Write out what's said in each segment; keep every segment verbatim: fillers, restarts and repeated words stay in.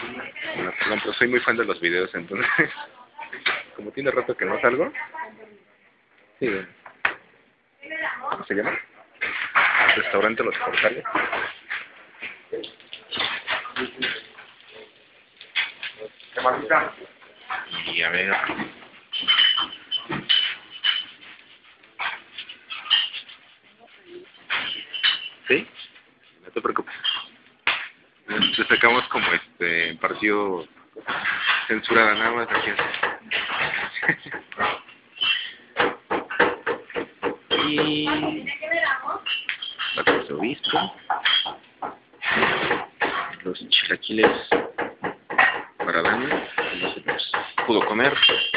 Bueno, perdón, pero soy muy fan de los videos, entonces, como tiene rato que no salgo, sí, ¿cómo se llama? Restaurante Los Portales. Y a ver... ¿Sí? No te preocupes. Te sacamos como este partido censurada nada más aquí. Y la cosa de obispo, los chilaquiles para Dani, no se los pudo comer.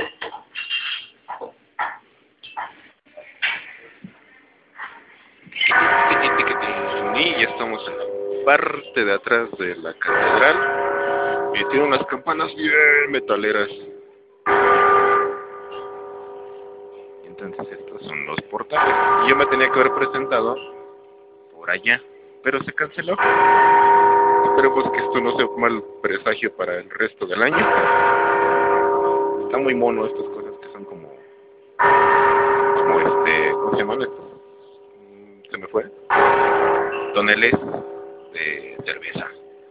Y ya estamos en la parte de atrás de la catedral y tiene unas campanas bien metaleras. Entonces estos son los portales. Y yo me tenía que haber presentado por allá, pero se canceló. Esperemos que esto no sea un mal presagio para el resto del año. Está muy mono estas cosas que son como... Como este... ¿Cómo se llaman estos? Se me fue. Toneles de cerveza.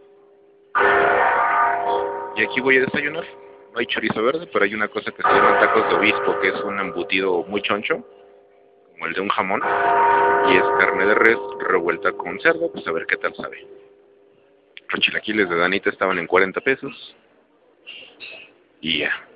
Y aquí voy a desayunar. No hay chorizo verde, pero hay una cosa que se llama tacos de obispo, que es un embutido muy choncho, como el de un jamón, y es carne de res revuelta con cerdo, pues a ver qué tal sabe. Los chilaquiles de Danita estaban en cuarenta pesos. Y ya.